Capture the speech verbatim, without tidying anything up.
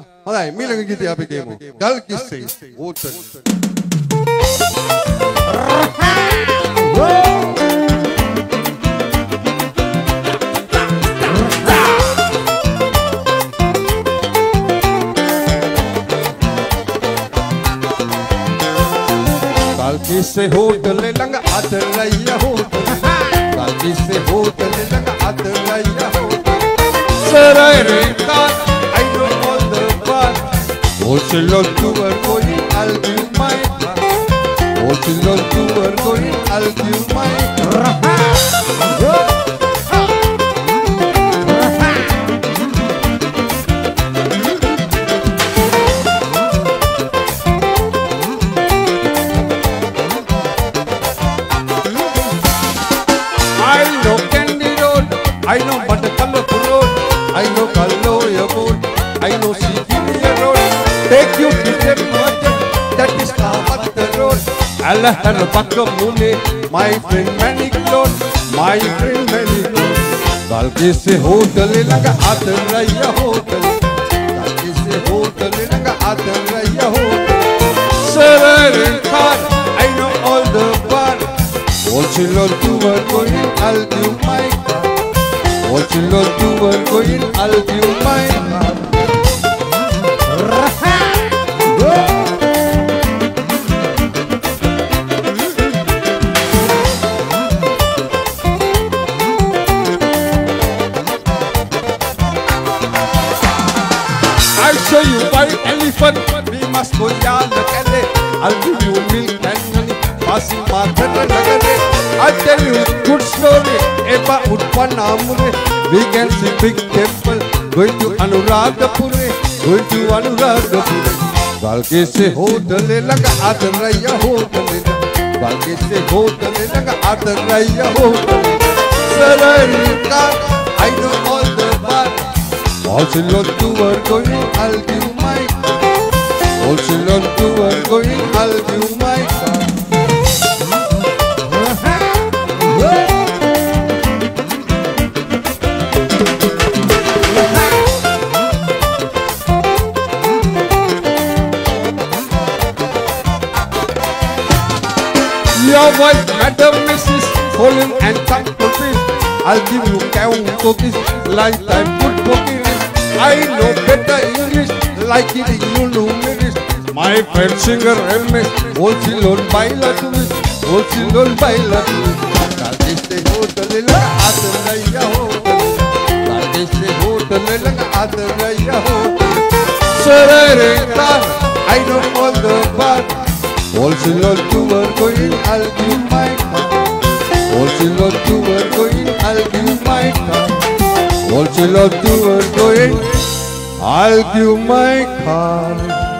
හොඳයි මීළඟ ගීතය අපි කියමු. ගල් කිස්සේ හෝටල්. गल किस्से होटल लंग अदरैया होटल गल किस्से होटल लंग अदरैया होटल सराय का I know all the bar what's a lot to are going I'll give my what's a lot to are going I'll give my I know but the colorful road, I know Kaloya road, I know Sigilia road, take you to the market, that is the road. Allah and Bakka Mune, my friend Manik Lord, my friend Manik Lord. Galkise hotel langa Adaraya hotel, Galkise hotel langa Adaraya hotel. Sarare car, I know all the bar, what's your lot to work going, I'll do my car. What you lot to are going, I'll give my heart. I'll show you why elephant, we must go down the Calais. I'll give you milk and honey, passing market and Nagare. I'll tell you good story about Utpanamure. We can see big temple going to Anuradhapure, going to Anuradhapure. Galkise hotel langa Adaraya hotel, Galkise hotel langa Adaraya hotel. Sararika, I know all the bar. Also lot to are going, I'll give my car. Also lot to are going, I'll give my car. Your wife, Madam Missus Colin and Taco Fish. I'll give you cow cookies, lifetime good cookies. I know better English, like eating you know English. My friend singer Hermes, wholesale on baila to it, wholesale on baila to it. Galkise hotel langa Adaraya hotel, Galkise hotel langa Adaraya hotel. Sarare car, I know all the bar. Also lot to are going, I'll give my car. Also lot to are going, I'll give my car. Also lot to are going, I'll give my car.